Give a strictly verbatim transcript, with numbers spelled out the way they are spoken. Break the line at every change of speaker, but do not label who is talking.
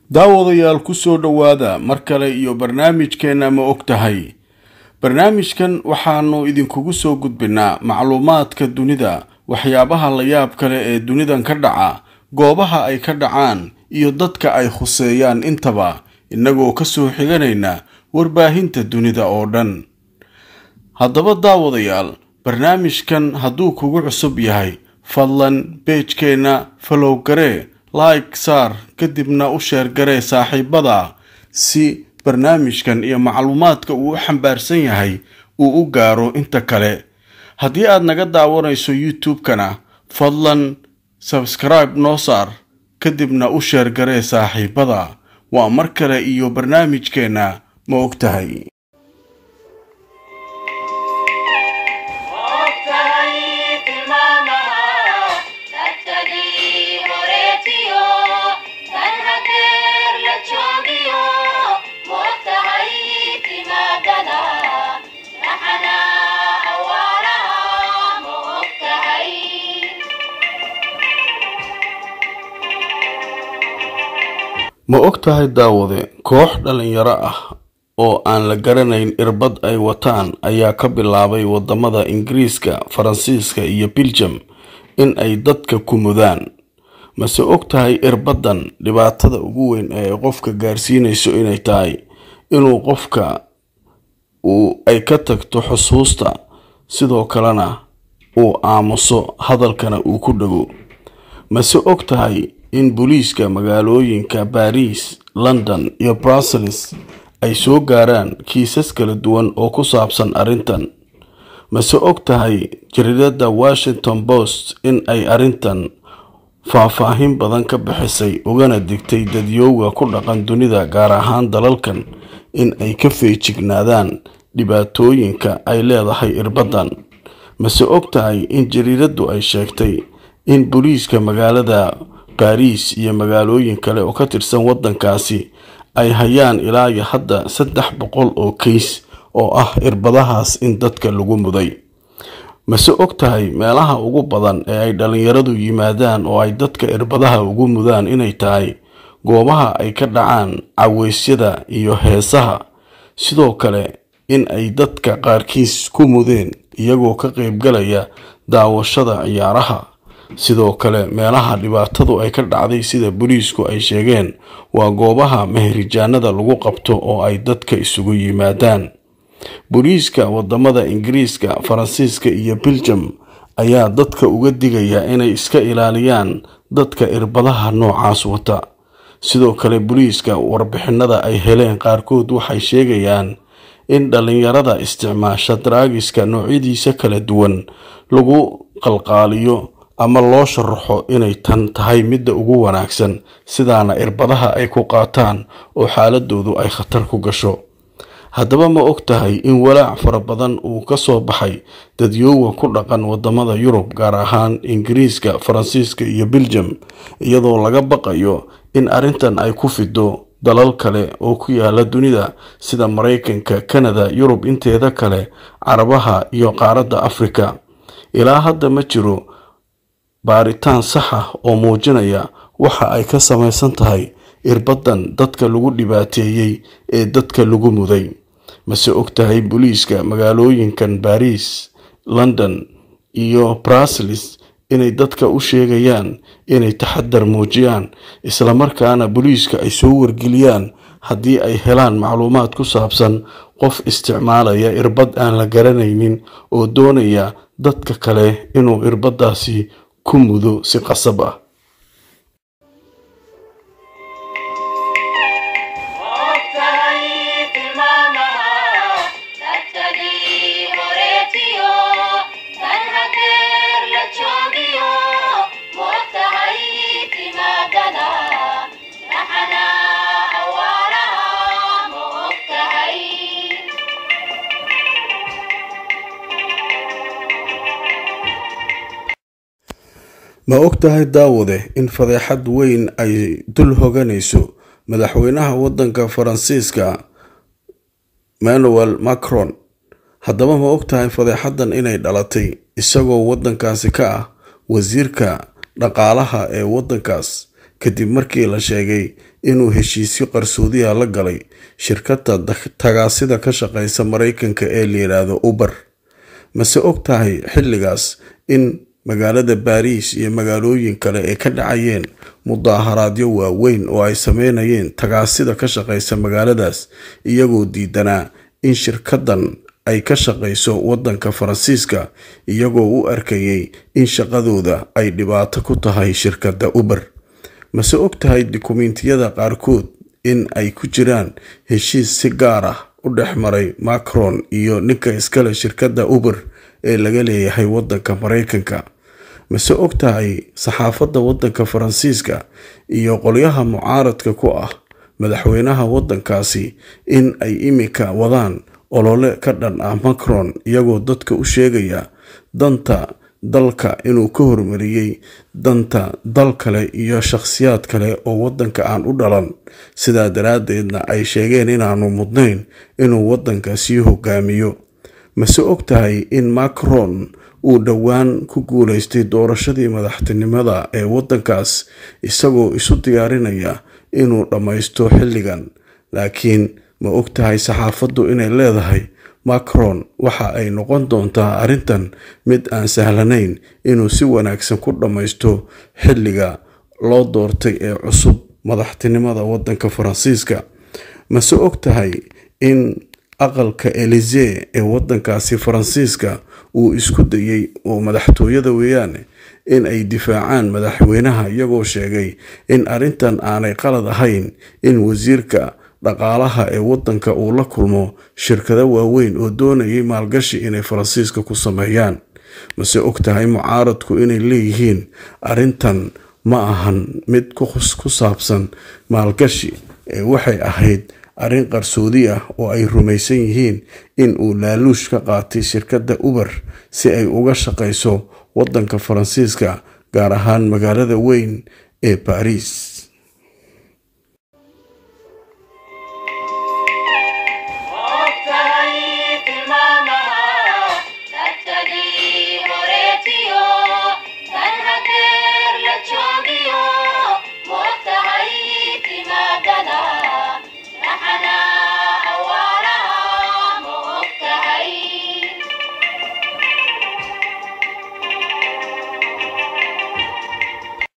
daawadayaal ku soo dhawaada mar kale iyo barnaamijkeena ma ogtahay. barnaamijkan waxaanu idinkugu soo gudbinaa macluumaadka dunida, waxyaabaha la yaab kale ee dunidan ka dhaca, goobaha ay ka dhacaan iyo dadka ay khuseeyaan intaba, inagoo ka soo xiganayna warbaahinta dunida oo dhan. haddaba daawadayaal, barnaamijkan hadduu kugu cusub yahay, fadlan page-keena follow garee, like saar, kadibna u share garee saaxiibada si barnaamijkan iyo macluumaadka uu xambaarsan yahay uu u gaaro inta kale. haddii aad naga daawanayso YouTube-kana, fadlan subscribe noo saar, kadibna u share garee saaxiibada. waa mar kale iyo barnaamijkeena ma ogtahay. ma ogtahay daawade, koox dhalinyaro ah oo aan la garanayn irbad ay wataan ayaa ka bilaabay wadamada Ingiriiska, Faransiiska iyo Belgium in ay dadka ku mudaan. mase ogtahay irbadan dhibaatada ugu weyn ee qofka gaarsiinayso inay tahay inuu qofka uu ay ka tagto xusuusta, sidoo kalena uu aamuso, hadalkana uu ku dhago. mase ogtahay in booliiska magaalooyinka Paris, London iyo Brussels ay soo gaaraan kiisas kala duwan oo ku saabsan arintan. mase ogtahay jaridada Washington Post in ay arintan faahfaahin badan ka bixisay, ugana digtay dadyowga ku dhaqan dunida, gaar ahaan dalalkan, in ay ka feejignaadaan dhibaatooyinka ay leedahay irbadan. mase ogtahay in jaridadu ay sheegtay in booliiska magaalada Paris iyo magaalooyin kale oo ka tirsan wadankaasi ay hayaan ilaa iyo hadda saddex boqol oo case oo ah irbadahaas in dadka lagu muday. mase ogtahay meelaha ugu badan ee ay dhalinyaradu yimaadaan oo ay dadka irbadaha ugu mudaan inay tahay goobaha ay ka dhacaan caweysyada iyo heesaha, sidoo kale in ay dadka qaarkiis ku mudeen iyagoo ka qaybgalaya daawashada ciyaaraha. sidoo kale meelaha dhibaatadu ay ka dhacday sida booliisku ay sheegeen waa goobaha meherijaanada lagu qabto oo ay dadka isugu yimaadaan. booliiska wadamada Ingiriiska, Faransiiska iyo Belgium ayaa dadka uga digaya inay iska ilaaliyaan dadka irbadaha noocaas wata. sidoo kale booliiska warbixinada ay heleen qaarkood waxay sheegayaan in dhalinyarada isticmaasha draagiska noocyadiisa kala duwan lagu qalqaaliyo ama loo sharaxo inay tan tahay midda ugu wanaagsan, sidaana irbadaha ay ku qaataan oo xaaladoodu ay khatar ku gasho. haddaba ma ogtahay in walaac fara badan uu ka soo baxay dadyowga ku dhaqan wadamada Yurub, gaar ahaan Ingiriiska, Faransiiska iyo Belgium, iyadoo laga baqayo in arintan ay ku fido dalal kale oo ku yaala dunida sida Mareykanka, Canada, Yurub inteeda kale, Carabaha iyo qaaradda Afrika. ilaa hadda ma jiro baaritaan sax ah oo muujinaya waxa ay ka samaysan tahay irbadan dadka lagu dhibaateeyay ee dadka lagu muday. mase ogtahay booliiska magaalooyinkan Paris, London iyo Brussels inay dadka u sheegayaan inay taxadar muujiyaan, isla markaana booliiska ay soo wargeliyaan haddii ay helaan macluumaad ku saabsan qof isticmaalaya irbad aan la garanaynin oo doonaya dadka kale inuu irbadaasi ku mudo si qasab ah. ma ogtahay daawade in fadeexad weyn ay dul hoganayso madaxweynaha wadanka Faransiiska Emmanuel Macron? haddaba ma ogtahay fadeexadan inay dhalatay isagoo wadankaasi ka ah wasiirka dhaqaalaha ee wadankaas kadib markii la sheegay inuu heshiisyo qarsoodiya la galay shirkadda tagaasida ka shaqeysa Mareykanka ee la yiraahdo Uber. mase ogtahay xilligaas in magaalada Paris iyo magaalooyin kale ay ka dhacayeen mudaharaadyo waaweyn oo ay sameynayeen tagaasida ka shaqeysa magaaladaas iyagoo diidanaa in shirkaddan ay ka shaqeyso wadanka Faransiiska iyagoo u arkayay in shaqadooda ay dhibaato ku tahay shirkadda Uber. mase ogtahay dukumeentiyada qaarkood in ay ku jiraan heshiis si gaar ah u dhexmaray Macron iyo ninka iskale shirkadda Uber ee laga leeyahay wadanka Mareykanka. mase ogtahay saxaafadda wadanka Faransiiska iyo qolyaha mucaaradka ku ah madaxweynaha wadankaasi in ay imika wadaan olole ka dhan ah Macron iyagoo dadka u sheegaya danta dalka inuu ka hormariyay danta dal kale iyo shakhsiyaad kale oo wadanka aan u dhalan, sidaa daraadeedna ay sheegeen inaanu mudnayn inuu wadanka sii hogaamiyo. mase ogtahay in Macron uu dhowaan ku guuleystay doorashadii madaxtinimada ee wadankaas isagoo isu diyaarinaya inuu dhammaysto xilligan, laakiin ma ogtahay saxaafaddu inay leedahay Macron waxa ay noqon doontaa arrintan mid aan sahlanayn inuu si wanaagsan ku dhammaysto xilliga loo doortay ee cusub madaxtinimada wadanka Faransiiska. mase ogtahay in aqalka Élysée ee wadankaasi Faransiiska uu isku dayay oo madaxtooyada weeyaan in ay difaacaan madaxweynaha iyagoo sheegay in arrintan aanay qalad ahayn in wasiirka dhaqaalaha ee wadanka uu la kulmo shirkado waaweyn oo doonayay maalgashi inay Faransiiska ku sameeyaan. mase ogtahay mucaaradku inay leeyihiin arrintan ma ahan mid ku saabsan maalgashi ee waxay ahayd arrin qarsoodi ah oo ay rumaysan yihiin in uu laaluush ka qaatay shirkadda Uber si ay uga shaqeyso wadanka Faransiiska gaar ahaan magaalada weyn ee Paris.